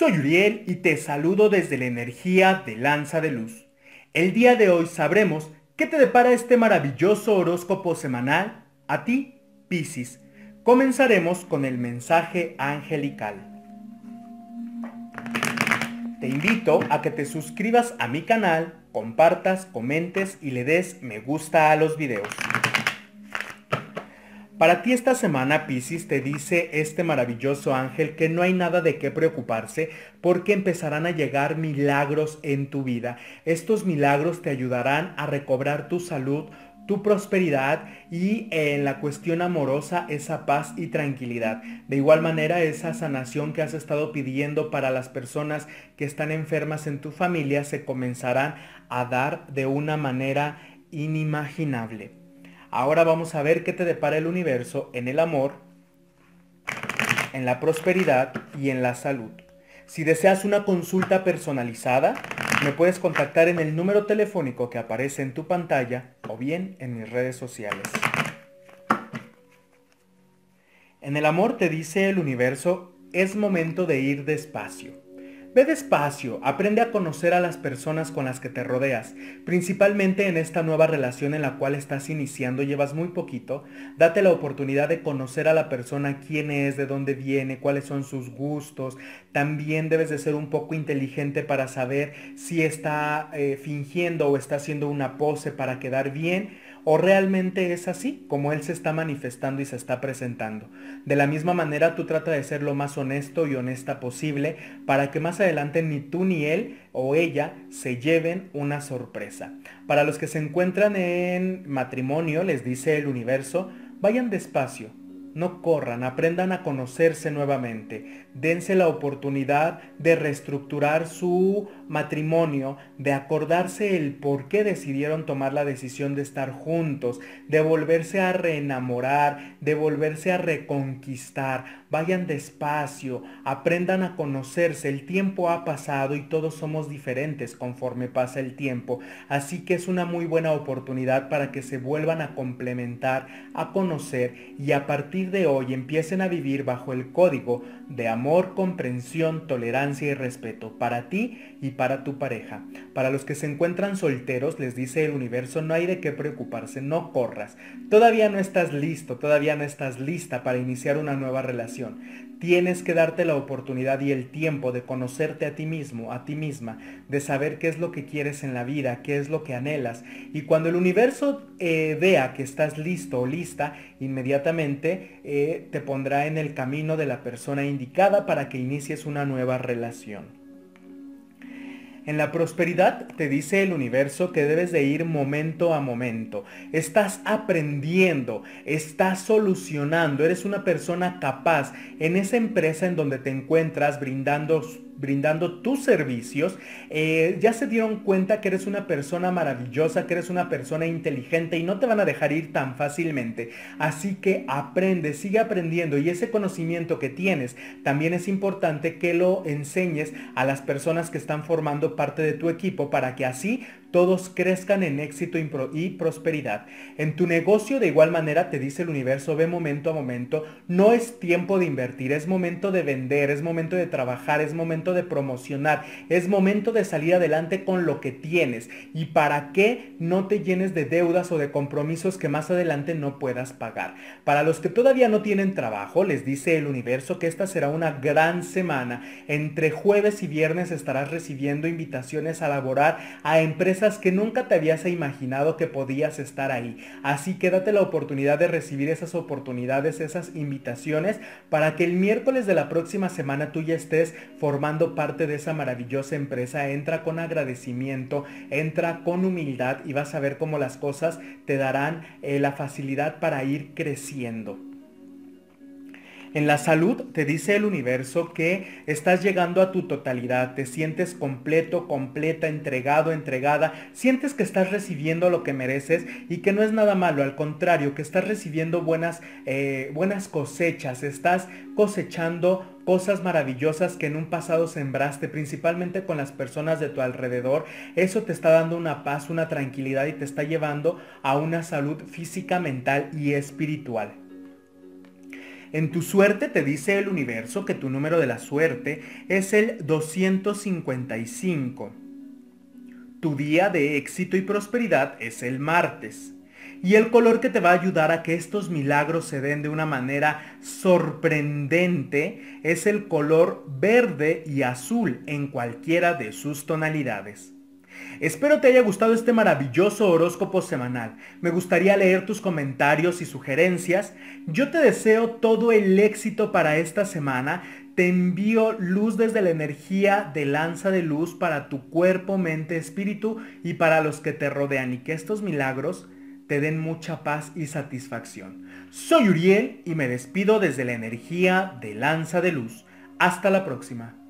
Soy Uriel y te saludo desde la energía de Lanza de Luz. El día de hoy sabremos qué te depara este maravilloso horóscopo semanal a ti, Piscis. Comenzaremos con el mensaje angelical. Te invito a que te suscribas a mi canal, compartas, comentes y le des me gusta a los videos. Para ti esta semana, Piscis, te dice este maravilloso ángel que no hay nada de qué preocuparse porque empezarán a llegar milagros en tu vida. Estos milagros te ayudarán a recobrar tu salud, tu prosperidad y en la cuestión amorosa esa paz y tranquilidad. De igual manera, esa sanación que has estado pidiendo para las personas que están enfermas en tu familia se comenzarán a dar de una manera inimaginable. Ahora vamos a ver qué te depara el universo en el amor, en la prosperidad y en la salud. Si deseas una consulta personalizada, me puedes contactar en el número telefónico que aparece en tu pantalla o bien en mis redes sociales. En el amor te dice el universo, es momento de ir despacio. Ve despacio, aprende a conocer a las personas con las que te rodeas, principalmente en esta nueva relación en la cual estás iniciando, llevas muy poquito, date la oportunidad de conocer a la persona, quién es, de dónde viene, cuáles son sus gustos. También debes de ser un poco inteligente para saber si está fingiendo o está haciendo una pose para quedar bien, o realmente es así como él se está manifestando y se está presentando. De la misma manera, tú trata de ser lo más honesto y honesta posible para que más adelante ni tú ni él o ella se lleven una sorpresa. Para los que se encuentran en matrimonio, les dice el universo, vayan despacio. No corran, aprendan a conocerse nuevamente, dense la oportunidad de reestructurar su matrimonio, de acordarse el por qué decidieron tomar la decisión de estar juntos, de volverse a reenamorar, de volverse a reconquistar. Vayan despacio, aprendan a conocerse, el tiempo ha pasado y todos somos diferentes conforme pasa el tiempo, así que es una muy buena oportunidad para que se vuelvan a complementar, a conocer y a partir de hoy empiecen a vivir bajo el código de amor, comprensión, tolerancia y respeto para ti y para tu pareja. Para los que se encuentran solteros, les dice el universo, no hay de qué preocuparse, no corras. Todavía no estás listo, todavía no estás lista para iniciar una nueva relación. Tienes que darte la oportunidad y el tiempo de conocerte a ti mismo, a ti misma, de saber qué es lo que quieres en la vida, qué es lo que anhelas. Y cuando el universo vea que estás listo o lista, inmediatamente te pondrá en el camino de la persona indicada para que inicies una nueva relación. En la prosperidad te dice el universo que debes de ir momento a momento. Estás aprendiendo, estás solucionando, eres una persona capaz en esa empresa en donde te encuentras brindando tus servicios. Ya se dieron cuenta que eres una persona maravillosa, que eres una persona inteligente y no te van a dejar ir tan fácilmente. Así que aprende, sigue aprendiendo y ese conocimiento que tienes también es importante que lo enseñes a las personas que están formando parte de tu equipo para que así todos crezcan en éxito y prosperidad. En tu negocio de igual manera te dice el universo, ve momento a momento, no es tiempo de invertir, es momento de vender, es momento de trabajar, es momento de promocionar, es momento de salir adelante con lo que tienes y para que no te llenes de deudas o de compromisos que más adelante no puedas pagar. Para los que todavía no tienen trabajo, les dice el universo que esta será una gran semana. Entre jueves y viernes estarás recibiendo invitaciones a laborar a empresas que nunca te habías imaginado que podías estar ahí. Así que date la oportunidad de recibir esas oportunidades, esas invitaciones, para que el miércoles de la próxima semana tú ya estés formando parte de esa maravillosa empresa. Entra con agradecimiento, entra con humildad y vas a ver cómo las cosas te darán la facilidad para ir creciendo. En la salud te dice el universo que estás llegando a tu totalidad, te sientes completo, completa, entregado, entregada, sientes que estás recibiendo lo que mereces y que no es nada malo, al contrario, que estás recibiendo buenas cosechas, estás cosechando cosas maravillosas que en un pasado sembraste, principalmente con las personas de tu alrededor. Eso te está dando una paz, una tranquilidad y te está llevando a una salud física, mental y espiritual. En tu suerte te dice el universo que tu número de la suerte es el 255. Tu día de éxito y prosperidad es el martes. Y el color que te va a ayudar a que estos milagros se den de una manera sorprendente es el color verde y azul en cualquiera de sus tonalidades. Espero te haya gustado este maravilloso horóscopo semanal. Me gustaría leer tus comentarios y sugerencias. Yo te deseo todo el éxito para esta semana. Te envío luz desde la energía de lanza de luz para tu cuerpo, mente, espíritu y para los que te rodean, y que estos milagros te den mucha paz y satisfacción. Soy Uriel y me despido desde la energía de lanza de luz. Hasta la próxima.